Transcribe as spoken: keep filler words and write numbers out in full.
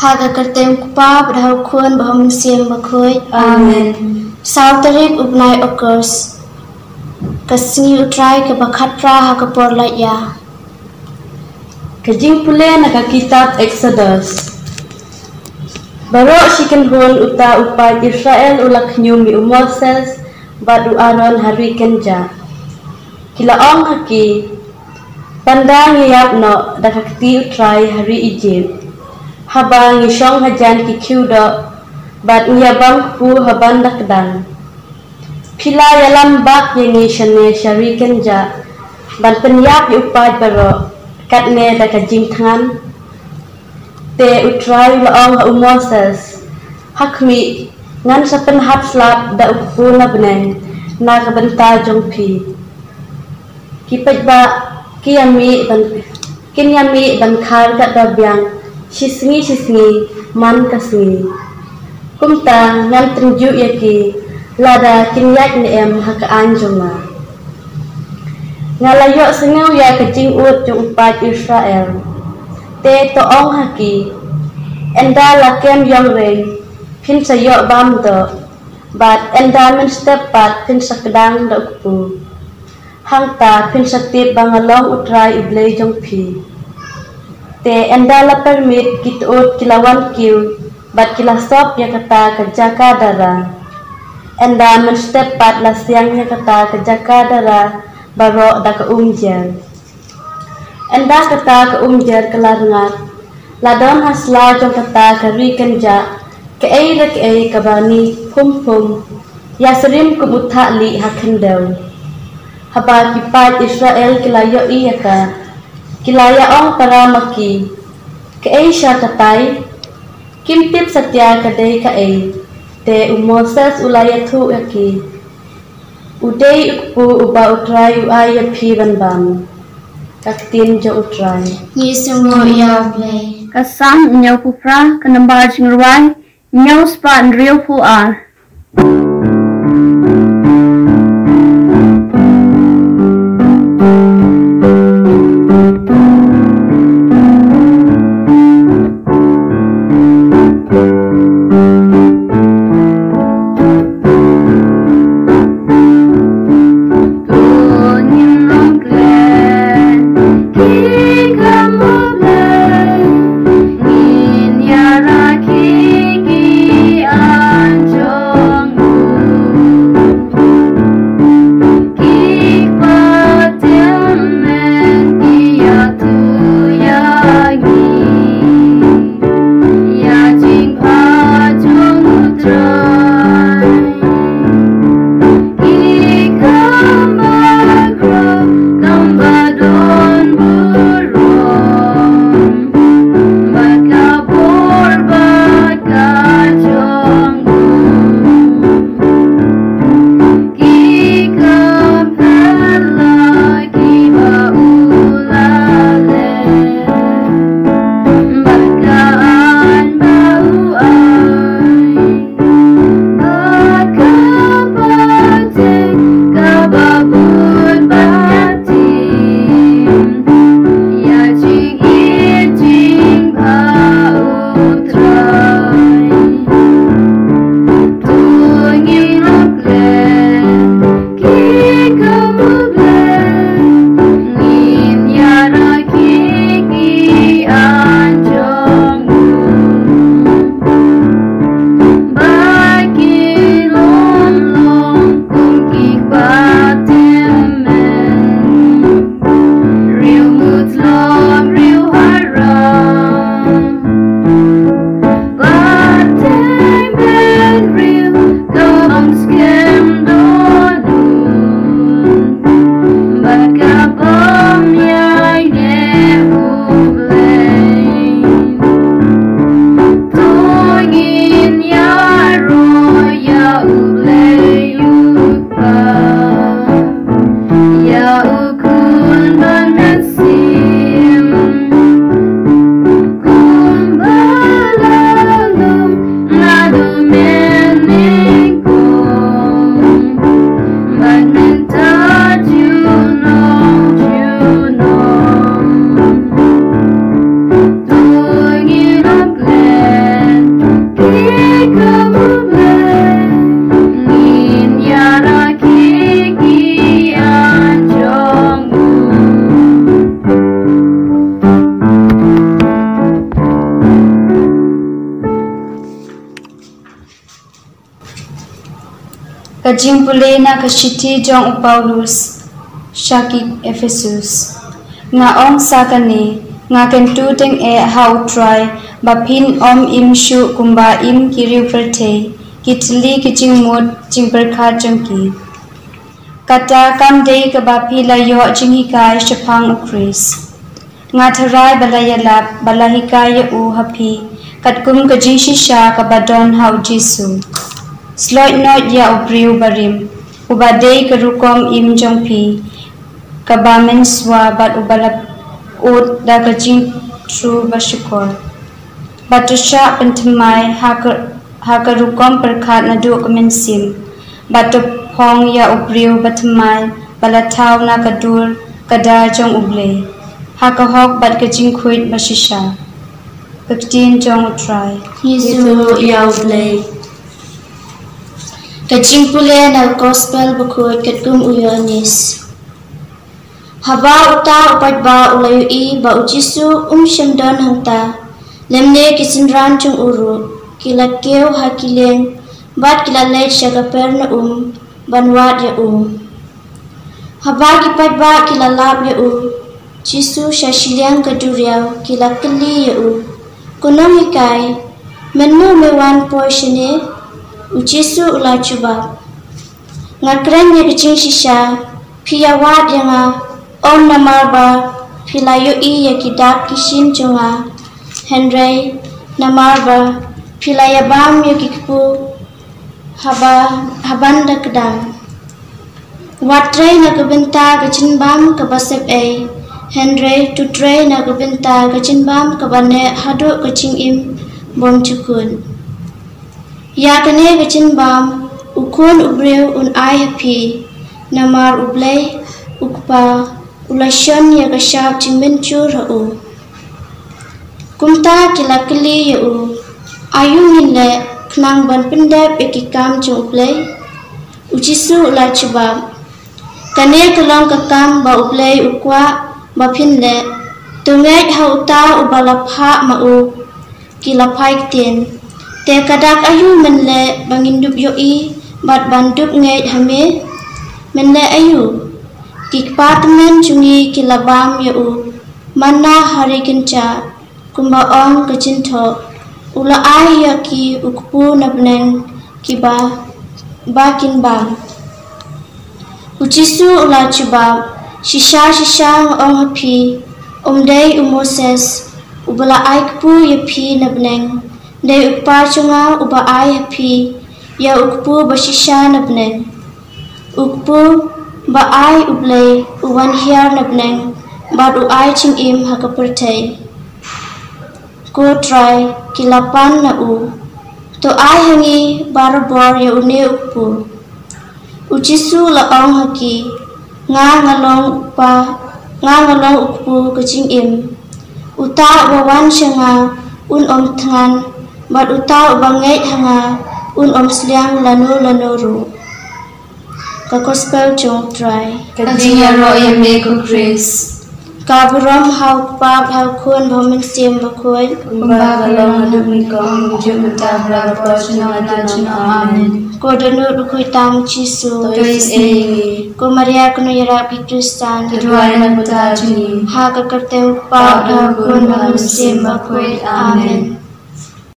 Haga kertem kupa berhau kun bahum siam bakoi. Amen. Sautarik ubnai okurs. Kasni utrai ke bakatra haga porlat ya. Kajing pule naka kitab Exodus. Barok shikan hon uta upat Israel ulak nyumi Moses badu Aaron hari kenja. Kilaong haki pandang yap no dakakti utrai hari Egypt. Habang yishong hajan ki kiudo bad nyabang pu haban dakdang. Pila yalam bak yengi shane shari kenja ban penyap upat barok katne da kajing tangan te utrai laong ha Moses hakmi ngan sa penhap slap da upuna beneng na kabenta jong pi kipat ba kiyami ban kinyami ban khar kat da byang sisngi sisngi man kasngi kumta ngan tenju yaki lada kinyak ni em haka anjoma ngalayok sengaw ya kajing ut jong upat Israel te toong haki enda lakem yong reng pin sayok bam do bat enda men step pat pin sakdang do upu hangta pin satip bangalong utrai iblay jong pi te enda la permit kit ut kilawan kiu bat kilasop ya kata kejaka dara enda men step pat la siang ya kata kejaka dara barok da ke umjer enda kata ke umjer kelarengat ladon hasla jong kata ke rikenja ke ei rek ei kabani pum pum ya serim kumutha li hakendau haba kipat Israel kilayo iyaka kilaya ong paramaki ke ei sya katai kimtip satya kadai ka ei te Moses ulaya thu aki udai ukpu uba utrai uaya piran bam kaktin jo utrai Yesungo ya blay. Kasam nyau pupra kenambar jingruai nyau spa nriu pu ar. Ngin yara kiki anjong Kajing pulay na kasiti jong Paulus Shaki Ephesus. Nga ong sa kani, nga kentuteng e how try, bapin om im shu kumba im kiriu perte, kitli kijing mut jing berkat jengki. Kata kam day kabapi layo jing hikai syapang ukris. Nga taray balayalap balahikaya u hapi, katkum kajing shisha kabadon hau jisu. Sloit not ya ubriu barim, ubaday karukom im jongpi, kabamen swa bat ubalap ut da kajing tru basyukor. Batusya pentemai hakarukom perkat nadu kemensim, batu pong ya ubriu batemai balatau na kadur kada jong uble, hakahok bat kajing kuit basisya, kaktin jong utray. Yesu ya uble. Kajing pule na gospel bukut katkum uyonis. Haba uta upat ba ulayu i ba ujisu um shamdon hangta. Lemne kisinran chung uru. Kilat keo hakileng. Bat kilalet syagaper na um. Banwat ya um. Haba kipat ba kilalap ya um. Jisu syashiliang kaduriaw. Kilak keli ya um. Kunong hikai. Menu mewan poishene. Ujisu ulai cuba. Ngakren ya kecing shisha. Piyawat yang a. Om namarba. Pilayu i ya kidak kishin junga. Henry namarba. Pilayabam ya kikpu. Haba habanda kedam. Watre na kebenta kecin bam kebasep e. Henry tutre na kebenta kecin bam kebane haduk kecing im bom cukun. Ya kene kecin bam ukun ubreu un ai happy namar ublay ukpa ulasyon ya kasyap cimbin cur u kumta kilakili ya u ayu nile knang ban pendep ikikam cung ublay ujisu ulai cubab kane kelong kakam ba ublay ukwa ba pinle tungek hauta ubalapha ma u kilapai tin te kadak ayu menle bangindup yoi bat bandup ngai hame menle ayu kikpa temen cungi kilabam yau mana hari kenca kumba ong kecinto ula ai yaki ukpu nabnen kiba bakin bam ujisu ula cuba shisha shisha ong hapi umdai umoses ubala ai kpu yapi nabnen Dai ukpa cunga uba ai hapi ya ukpu basisya nabnen. Ukpu ba ai ublay uwan hiar nabnen bad u ai cing im hakapertay. Ko try kilapan na u. To ai hangi barabor ya une ukpu. Ujisu laong haki nga ngalong ukpa nga ngalong ukpu kecing im. Uta wawan siya nga un om tangan bat utau bangai hanga un om sliang lanu lanuru ka gospel jong try Kajing aro ya meko Chris. Kaburam hau pak hau kun bomen sim bakoi Kumba kalong aduk mikong jumta braga posno adan amen. ko danu bukoi tam Jisu Tois ewi. ko Maria kuno yara pi Kristan Kedua anak putra juni. ha ka karte pak hau kun bomen sim bakoi amen.